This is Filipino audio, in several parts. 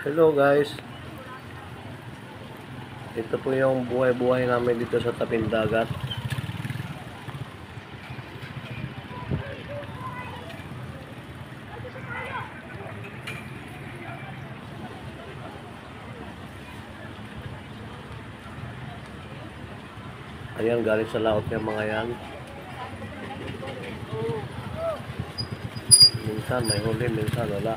Hello guys, ito po yung buhay-buhay namin dito sa tabing dagat. Ayan, galing sa laot yung mga yan. Minsan may huli, minsan wala.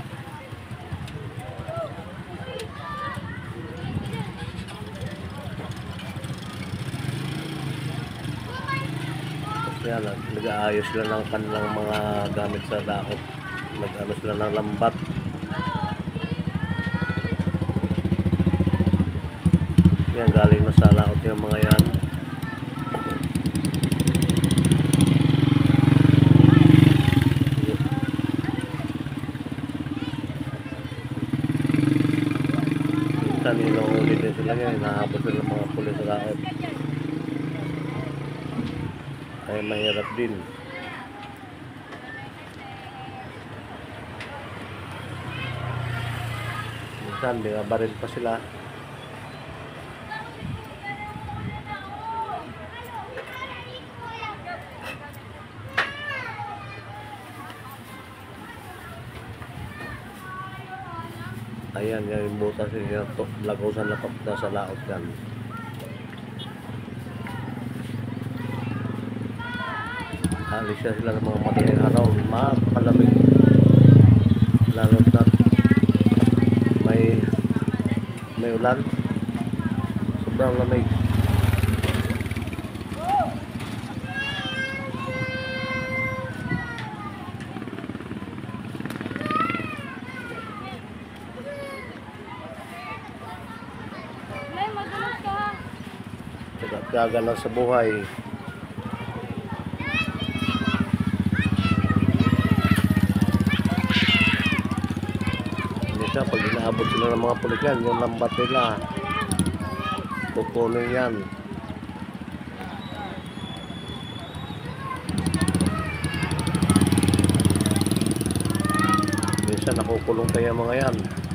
Yan, nag-aayos sila ng kanilang mga gamit sa laot. Nag-ano sila ng lambat. Yan, galing na sa laot yung mga yan. Minsan inuuli din sila yan, hinahabol sila mga pulis sa laot. Ay mahirap din. Minsan binabaril pa sila. Ayan, yung butas yung lagusan na na sa laot yan. Alis siya sila ng mga madaling araw, mapalamig, lalo na may ulan, sobrang lamig. Tsaga lang sa buhay. Pag inaabot sila ng mga pulis yan, yung lambat nila kukunin yan. Minsan nakukulong pa yung mga yan.